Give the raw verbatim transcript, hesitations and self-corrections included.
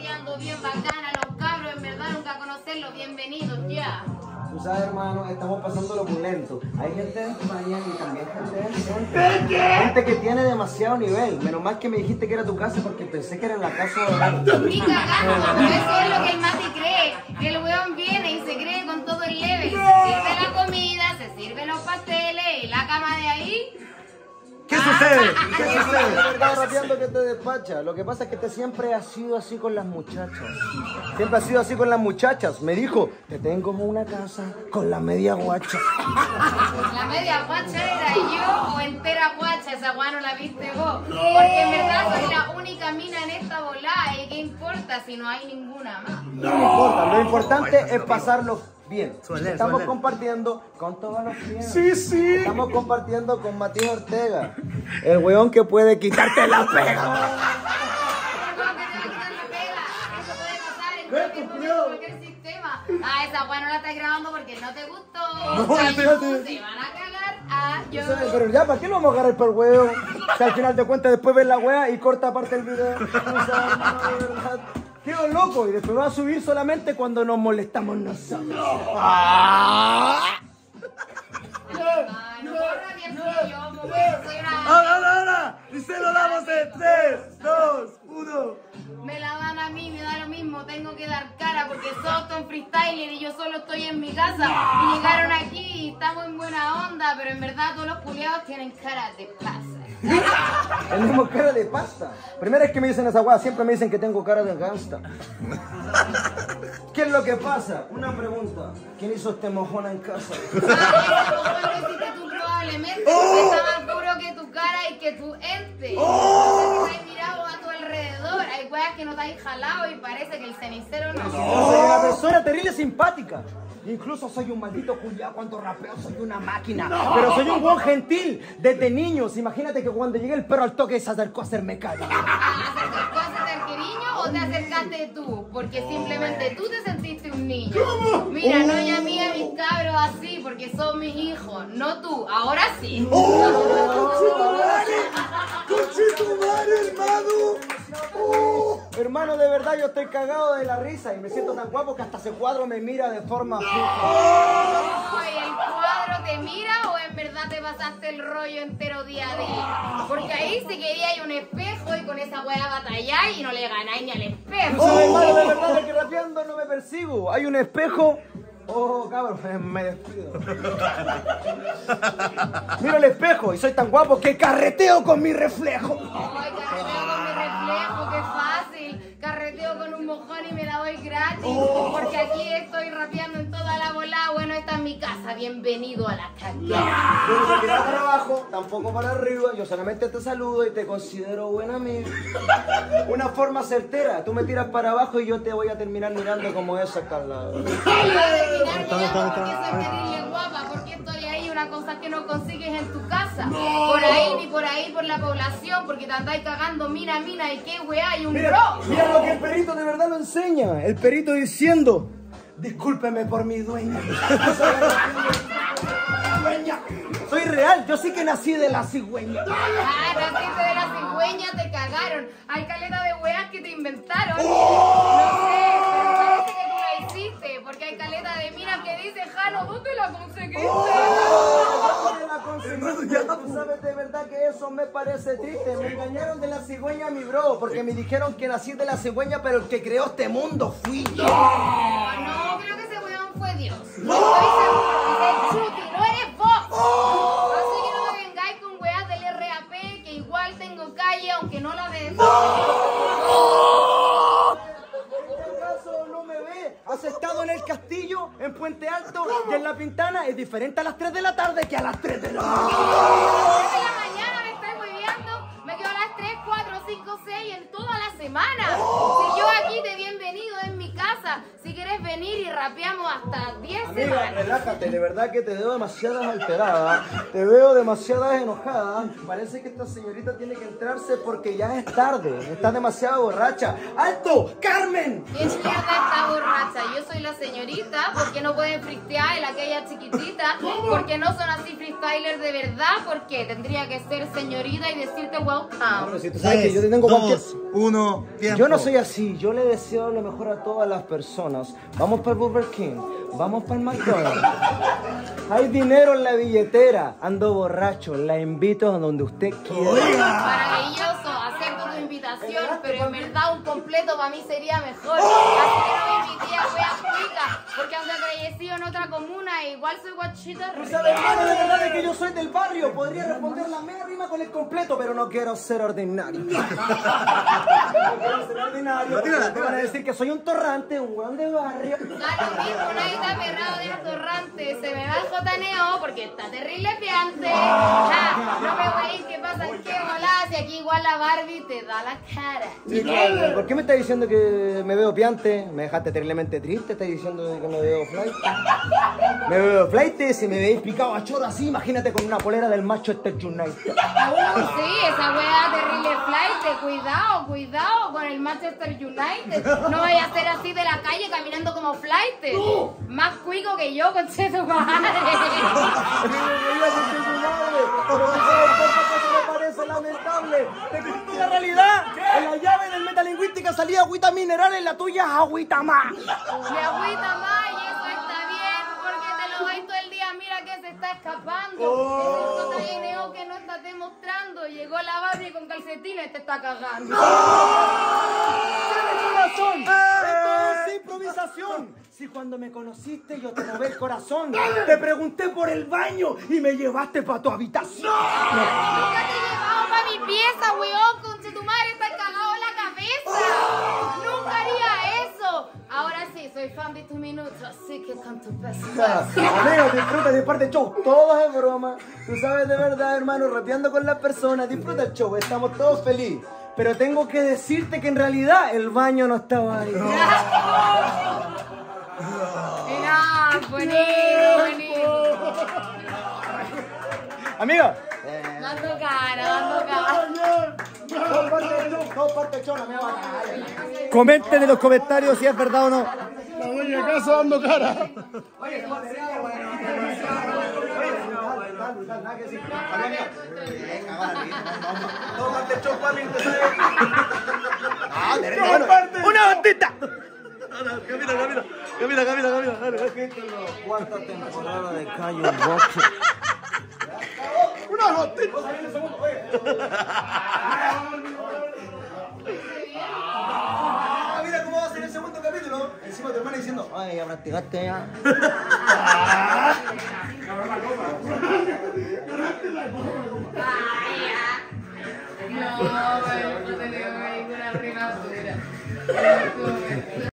que ando bien bacana, los cabros, en verdad nunca conocerlos, bienvenidos ya. Tú sabes, hermano, estamos pasando lo opulento. Hay gente de España y también gente de gente, gente que tiene demasiado nivel. Menos mal que me dijiste que era tu casa porque pensé que era en la casa de... Ni cagando, eso es lo que el Mati cree, que el weón viene y se cree con todo el level. Se sirve la comida, se sirven los pasteles y la cama de ahí. ¿Qué sucede? ¿Qué Es sucede? verdad, rapeando que te despacha. Lo que pasa es que te siempre has sido así con las muchachas. Siempre has sido así con las muchachas. Me dijo, te tengo como una casa con la media guacha. La media guacha era yo o entera guacha, esa guá no la viste vos. Porque en verdad soy la única mina en esta volada. ¿Y qué importa si no hay ninguna más? No me importa, lo importante es pasarlo bien. Suele, Estamos suele. compartiendo con todos los clientes. Sí, sí. Estamos compartiendo con Matías Ortega, el weón que puede quitarte la pega. Eso puede pasar en cualquier momento, cualquier sistema. Ah, esa weá no la estás grabando porque no te gustó. No, Ay, espérate. te van a cagar. Ah, yo. Pero ya, ¿para qué lo vamos a agarrar por huevo? Si al final de cuentas después ves la wea y corta aparte el video. O sea, no, de verdad. Quedo loco y después va a subir solamente cuando nos molestamos nosotros. Ay, no, borra bien que yo, mujer, soy una. Ahora, ahora, ahora. Y se lo damos en tres, dos, uno. Me la dan a mí, me da lo mismo, tengo que dar cara porque todos son freestyler y yo solo estoy en mi casa y llegaron aquí y estamos en buena onda, pero en verdad todos los culiados tienen cara de pasa. Tenemos cara de pasta. Primera vez que me dicen esa weá, siempre me dicen que tengo cara de gangsta. ¿Qué es lo que pasa? Una pregunta. ¿Quién hizo este mojón en casa? Ah, eso lo hiciste tú probablemente, porque está más duro que tu cara y que tu ente. No sé si te has mirado a tu alrededor, hay weas que no te has jalado y parece que el cenicero no. Soy una persona terrible simpática. Incluso soy un maldito culiao cuando rapeo, soy una máquina. Pero soy un buen gentil, desde niños. Imagínate que cuando llegué el perro al toque se acercó a hacerme calle. ¿Acercó a hacer cariño o te acercaste tú? Porque simplemente tú te sentiste un niño. Mira, no llamé a mis cabros así porque son mis hijos, no tú. Ahora sí. ¡Conchetumare, hermano! ¡Oh! Hermano, de verdad yo estoy cagado de la risa y me siento tan guapo que hasta ese cuadro me mira de forma fija. Oye, ¿el cuadro te mira o en verdad te pasaste el rollo entero día a día? Porque ahí sí queríais un espejo y con esa weá batalláis y no le ganáis ni al espejo. No, hermano, de verdad que rapeando no me persigo. Hay un espejo. Oh, cabrón, me despido. Miro el espejo y soy tan guapo que carreteo con mi reflejo. Ay, carreteo con mi reflejo, qué fácil. Carreteo con un mojón y me la doy gratis. Porque aquí estoy rapeando en toda la bola. Bueno, esta es mi casa. Bienvenido a la calle. Yo no te tiras para abajo, tampoco para arriba. Yo solamente te saludo y te considero buen amigo. Una forma certera. Tú me tiras para abajo y yo te voy a terminar mirando como esa, Carla. Porque soy terrible guapa, porque estoy ahí, una cosa que no consigues en tu casa. Por ahí ni por ahí, por la población, porque te andáis cagando mina, mina, y qué weá, y un Mira, bro. mira lo que el perito de verdad lo enseña. El perito diciendo, discúlpeme por mi dueña. Dueña. Soy real, yo sí que nací de la cigüeña. Ah, naciste de la cigüeña, te cagaron. Hay caleta de weas que te inventaron. No sé, pero parece que tú la hiciste, porque hay caleta de minas que dice, Jano, ¿dónde la conseguiste? La consecuencia, tú sabes de verdad que eso me parece triste. Me engañaron de la cigüeña, mi bro, porque me dijeron que nací de la cigüeña, pero el que creó este mundo fui yo. No, no, creo que ese weón fue Dios. No estoy seguro, es el Chuti, no eres vos. Así que no me vengáis con weas del R A P, que igual tengo calle, aunque no la ves. ¿Acaso no me ve? ¿Has estado en el castillo, en Puente Alto y en La Pintana? Es diferente a las tres de la tarde que a las tres de la mañana. A las tres de la mañana me estoy moviendo, me quedo a las tres, cuatro, cinco, seis en toda la semana. Si yo aquí te bienvenido en mi casa, si quieres venir y rapeamos hasta diez, Amiga, relájate, de verdad que te veo demasiado alterada, te veo demasiado enojada. Parece que esta señorita tiene que entrarse porque ya es tarde, está demasiado borracha. ¡Alto! ¡Carmen! ¿Quién mierda está borracha? Yo soy la señorita, ¿por qué no pueden freestyler aquella chiquitita? ¿Por qué no son así freestylers de verdad? ¿Por qué? Tendría que ser señorita y decirte welcome. Bueno, si tú sabes que yo te tengo cualquier... dos, uno, tiempo. Yo no soy así, yo le deseo lo mejor a todas las personas. Vamos para el Burger King, vamos para el McDonald's. Hay dinero en la billetera, ando borracho, la invito a donde usted quiera. Maravilloso, acepto tu invitación, pero en verdad un completo para mí sería mejor. Así que no me invité a weas cuicas, porque aunque crecido en otra comuna, igual soy guachita. Tú sabes, hermano, de verdad es que yo soy del barrio. Podría responder la media rima con el completo, pero no quiero ser ordinario. No quiero ser ordinario. Me van a decir que soy un torrante, un weón de barrio. Da lo mismo, nadie está aferrado de atorrante. Se me va el jotaneo porque está terrible piante. Ja, no me voy a ir, ¿qué pasa? ¿Qué volá? Si aquí igual la Barbie te da la cara. Sí, claro. ¿Por qué me estás diciendo que me veo piante? Me dejaste terriblemente triste, estás diciendo que me veo flight. Me veo flight, si me veis picado a choro así, imagínate con una polera del Manchester United. Uh, sí, esa wea terrible flight. Cuidado, cuidado con el Manchester United. No vaya a ser así de la calle caminando como flight. Más cuico que yo, conche tu madre. Me parece lamentable. Te cuento la realidad. En la llave del metalingüística salía agüita mineral, en la tuya es agüita más. Mi agüita más y eso está bien porque te lo vais todo el día. Mira que se está escapando. Oh. Ese cotaineo que no estás demostrando. Llegó la Barbie con calcetines, te está cagando. ¡Tienes corazón! Esto es improvisación. Si cuando me conociste yo te robé el corazón, te pregunté por el baño y me llevaste para tu habitación. Nunca te he llevado para mi pieza, weón. Conche tu madre, estás cagado en la cabeza. Nunca haría eso. Ahora sí, soy fan de tu minuto, así que con tu peso. Amigo, disfruta de parte del show. Todo es broma. Tú sabes de verdad, hermano, rapeando con las personas. Disfruta el show, estamos todos felices. Pero tengo que decirte que en realidad el baño no estaba ahí. Mira, bonito, bonito. Amigo. Dando cara, dando cara. Todo parte del show, todo parte del show, la mía va a caer. Comenten en los comentarios si es verdad o no. La dueña de casa dando cara. Oye, ¿cómo te llamas? Nada que decir. Todo parte del show, papi. ¡Una bandita! Camila, Camila, Camila, Camila, Camila, dale. Cuarta temporada de Cayo Boxe. Una gotita. Ah, mira cómo va a ser el segundo capítulo. Encima tu hermana diciendo, ay, ya practicaste ya. No, no tenemos ninguna rima dura.